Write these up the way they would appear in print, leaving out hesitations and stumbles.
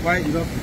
Why you don't?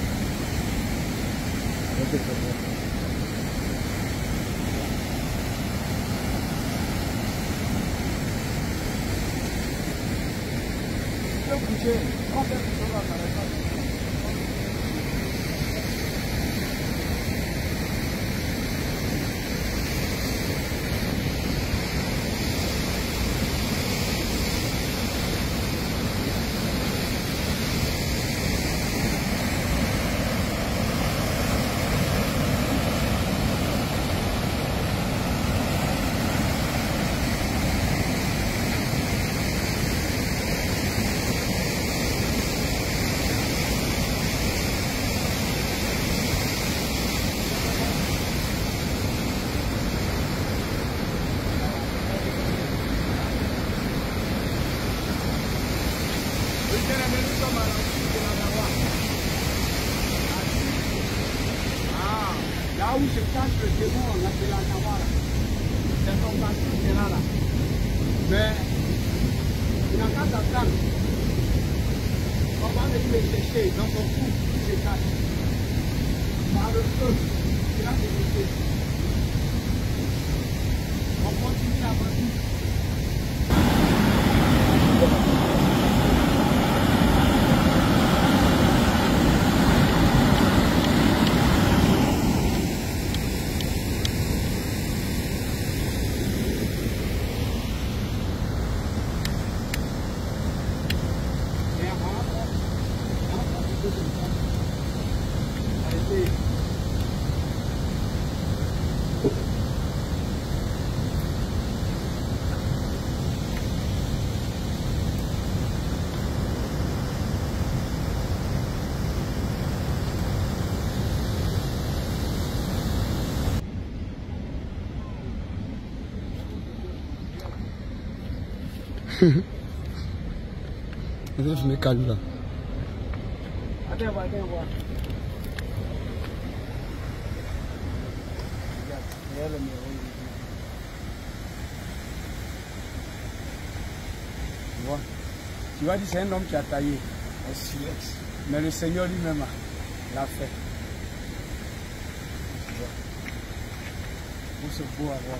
Là où se cache le démon, on appelle la Nawara. C'est comme ça que c'est là. Mais il n'a qu'à t'attendre. On va venir le chercher dans son cou, il se cache. Par le feu, il a développé. On continue à avancer. Vous avez fumé calme là. Attends, voir. Tu vois, c'est un homme qui a taillé un silex. Mais le Seigneur lui-même l'a fait. Pour ce beau avoir.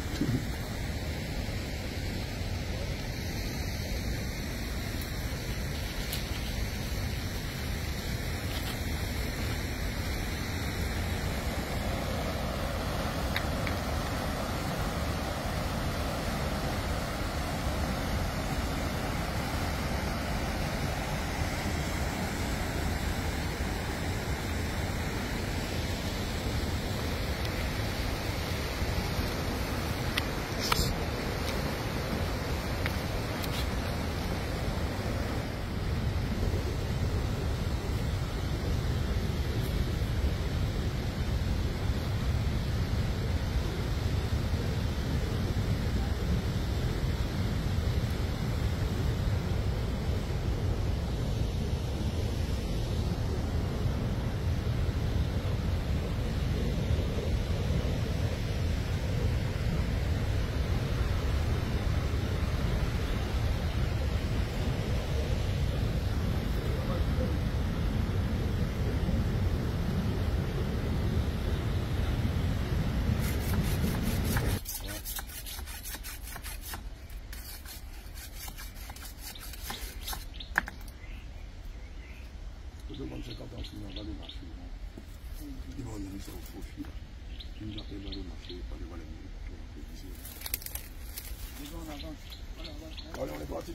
Allez, on est parti.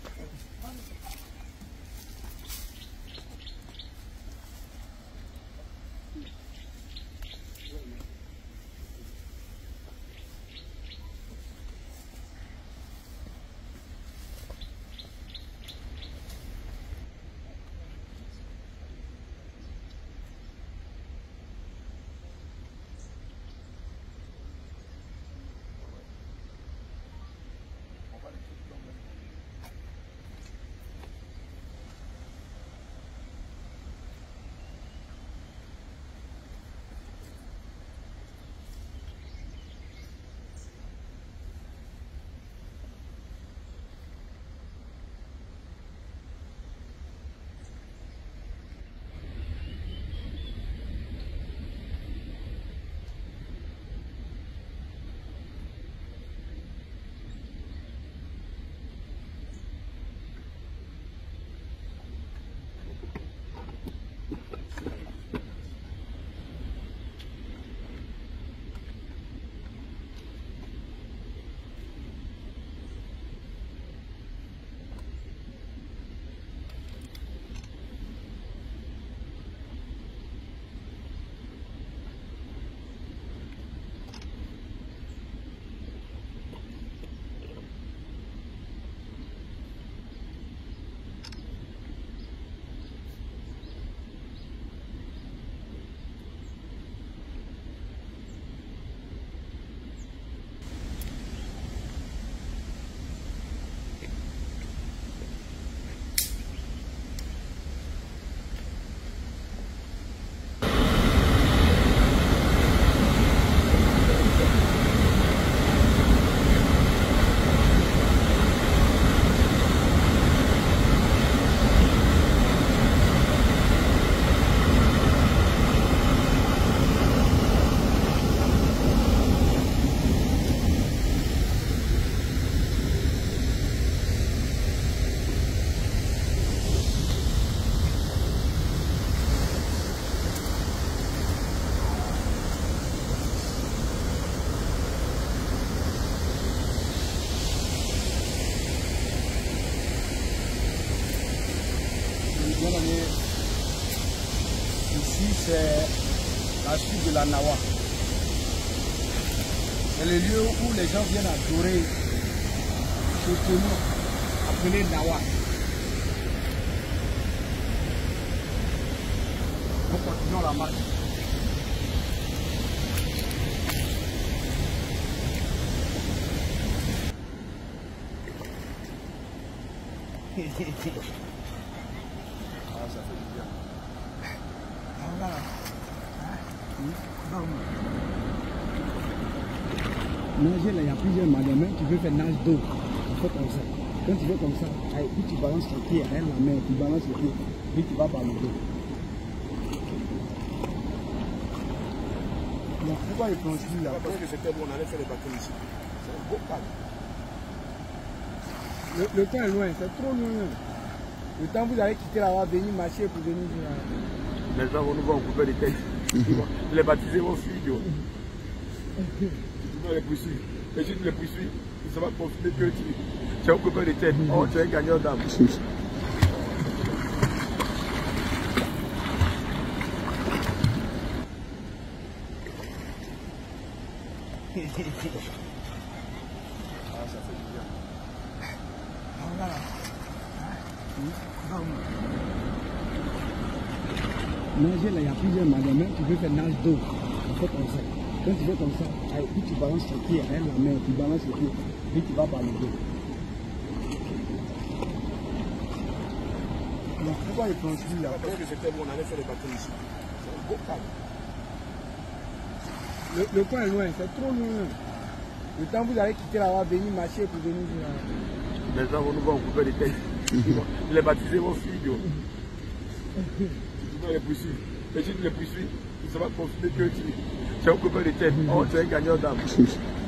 Ici, c'est la suite de la Nawa. C'est le lieu où les gens viennent adorer ce tonneau appelé Nawa. Nous continuons la marche. Ah, ça fait du bien. Voilà. Nager là, il y a plusieurs manières. Tu veux faire nage d'eau, tu fais comme ça. Quand tu fais comme ça, puis tu balances les pieds avec la main, tu balances les pieds, puis tu vas par le dos. Pourquoi il continue là? Parce que c'était bon, on allait faire les bateaux ici. C'est un beau cadre. Le temps est loin, c'est trop loin. Le temps vous allez quitter là-bas, venir marcher pour venir là. Les gens vont nous voir couper les têtes. Les baptisés vont fuir. Tu dois les poursuivre. Et si tu les poursuis, ça va profiter que tu es un coupeur de tête. Oh, tu es un gagnant d'âme. Ah, ça fait du bien. Voilà. Nager là, il y a plusieurs manières. Tu veux faire nage d'eau, tu fais comme ça. Quand tu fais comme ça, puis tu balances les pieds avec la main, tu balances les pieds, puis tu vas par le dos. Pourquoi il continue là? Parce que c'était bon, on allait faire les bateaux ici. C'est un beau cadre. Le temps est loin, c'est trop loin. Le temps vous allez quitter là-bas, venir marcher pour venir là. Les gens vont nous voir couper les têtes. Les baptisés vont fuir. Tu dois les poursuivre. Et si tu les poursuis, ça va profiter que tu es un coupeur de tête. Oh, tu es un gagnant d'âme.